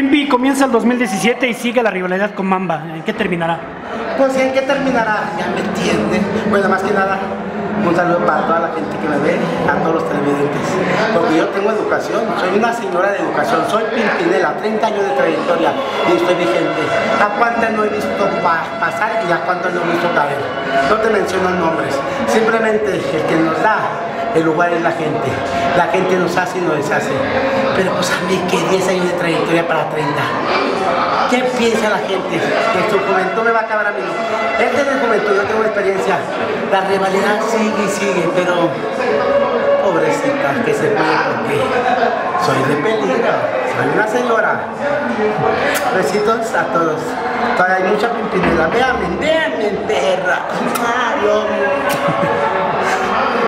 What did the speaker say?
Pimpi, comienza el 2017 y sigue la rivalidad con Mamba. ¿En qué terminará? Pues ¿en qué terminará? Ya me entienden. Bueno, más que nada, un saludo para toda la gente que me ve, a todos los televidentes. Porque yo tengo educación, soy una señora de educación, soy Pimpinela, 30 años de trayectoria y estoy vigente. ¿A cuántas no he visto pasar y a cuántas no he visto caer? No te menciono nombres, simplemente el que nos da el lugar es la gente. La gente nos hace y nos deshace. Pero pues a mí que 10 años de trayectoria para 30. ¿Qué piensa la gente? Que su juventud me va a acabar a mí. Este es el juventud, yo tengo experiencia. La rivalidad sigue y sigue, pero pobrecita, que se puede porque soy de peligro, soy una señora. Besitos a todos. Todavía hay mucha Pimpinela. Véanme, perra. Adiós.